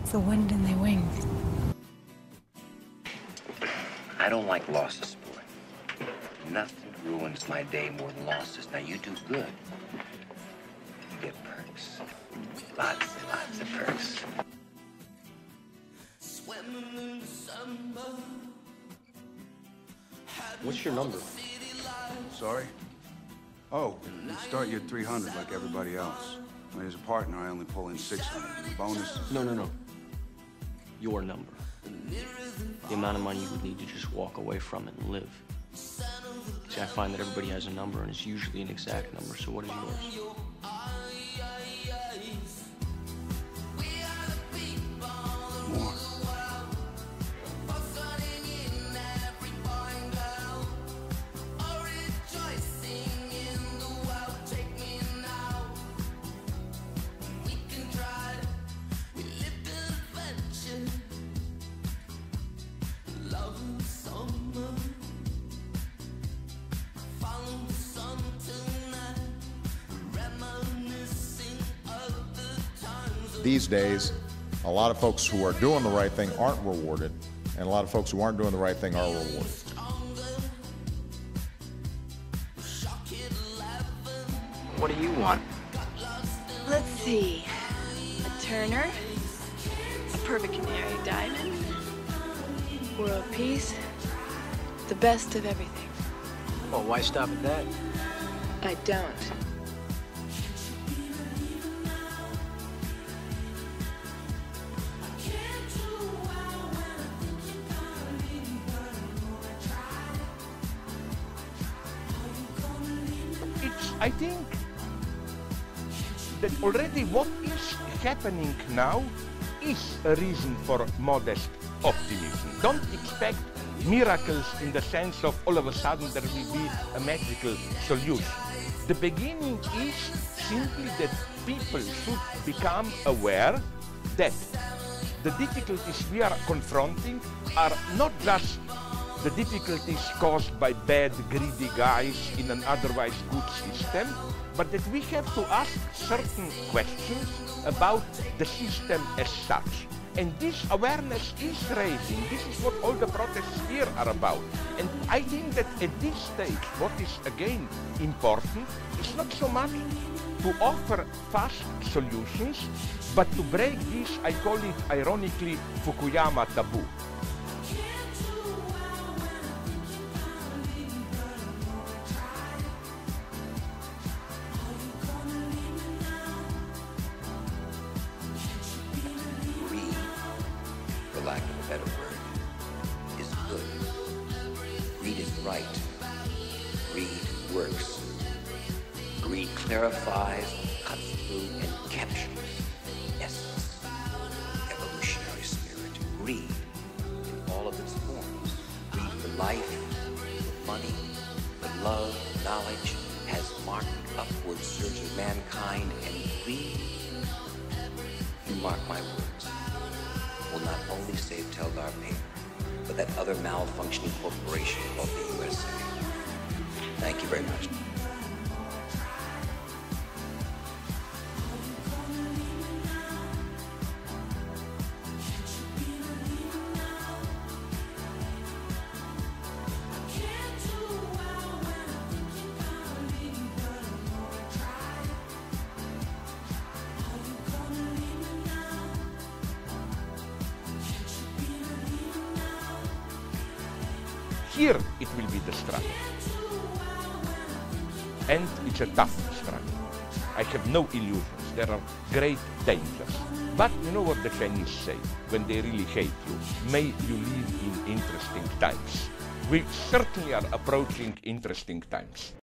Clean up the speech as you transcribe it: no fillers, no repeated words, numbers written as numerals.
It's the wind in their wings. I don't like losses, boy. Nothing ruins my day more than losses. Now, you do good. You get perks. Lots and lots of perks. What's your number? Sorry? Oh, you start you at 300 like everybody else. When as a partner, I only pull in 600. The bonus... No. Your number. The amount of money you would need to just walk away from it and live. See, I find that everybody has a number, and it's usually an exact number, so what is yours? More. These days, a lot of folks who are doing the right thing aren't rewarded, and a lot of folks who aren't doing the right thing are rewarded. What do you want? Let's see. A Turner, a perfect canary diamond, world peace, the best of everything. Well, why stop at that? I don't. I think that already what is happening now is a reason for modest optimism. Don't expect miracles in the sense of all of a sudden there will be a magical solution. The beginning is simply that people should become aware that the difficulties we are confronting are not just the difficulties caused by bad, greedy guys in an otherwise good system, but that we have to ask certain questions about the system as such. And this awareness is raising. This is what all the protests here are about. And I think that at this stage, what is again important is not so much to offer fast solutions, but to break this, I call it ironically, Fukuyama taboo. For lack of a better word, is good. Greed is right. Greed works. Greed clarifies, cuts through, and captures essence, evolutionary spirit. Greed in all of its forms. Greed for life, for money, for love, knowledge, has marked the upward surge of mankind, and greed, you mark my words, will not only save Teldar paper, but that other malfunctioning corporation called the USA. Thank you very much. Here it will be the struggle. And it's a tough struggle. I have no illusions. There are great dangers. But you know what the Chinese say when they really hate you? May you live in interesting times. We certainly are approaching interesting times.